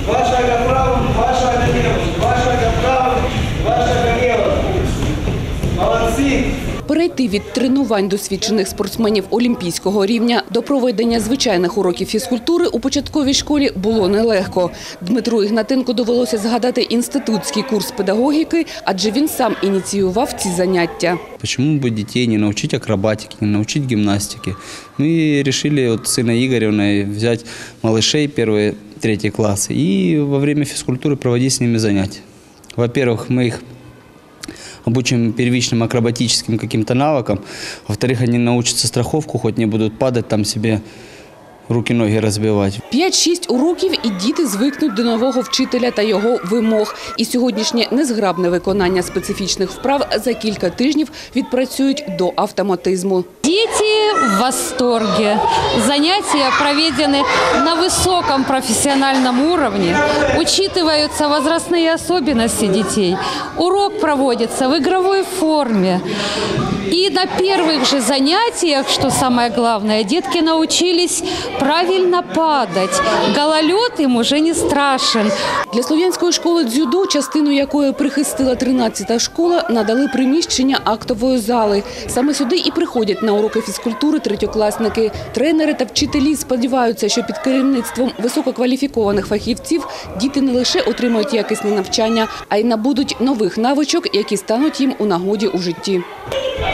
2 шага вправо, 2 шага влево, 2 шага вправо, 2 шага влево. Молодці! Перейти від тренувань досвідчених спортсменів олімпійського рівня до проведення звичайних уроків фізкультури у початковій школі було нелегко. Дмитру Ігнатенку довелося згадати інститутський курс педагогіки, адже він сам ініціював ці заняття. Почему бы детей не научить акробатике, не научить гимнастике? Мы решили вот с Инной Игоревной взять малышей 1-3 классы и во время физкультуры проводить с ними занятия. Во-первых, мы их обучим первичным акробатическим каким-то навыкам. Во-вторых, они научатся страховку, хоть не будут падать там себе, руки-ноги розбивати. 5-6 уроків і діти звикнуть до нового вчителя та його вимог. І сьогоднішнє незграбне виконання специфічних вправ за кілька тижнів відпрацюють до автоматизму. Дети в восторге. Занятия проведены на высоком профессиональном уровне. Учитываются возрастные особенности детей. Урок проводится в игровой форме. И на первых же занятиях, что самое главное, детки научились правильно падать. Гололед им уже не страшен. Для Слов'янської школи дзюдо, частину якої прихистила 13-та школа, надали приміщення актової зали. Саме сюди і приходять на уроки фізкультури третьокласники. Тренери та вчителі сподіваються, що під керівництвом висококваліфікованих фахівців діти не лише отримають якісне навчання, а й набудуть нових навичок, які стануть їм у нагоді у житті.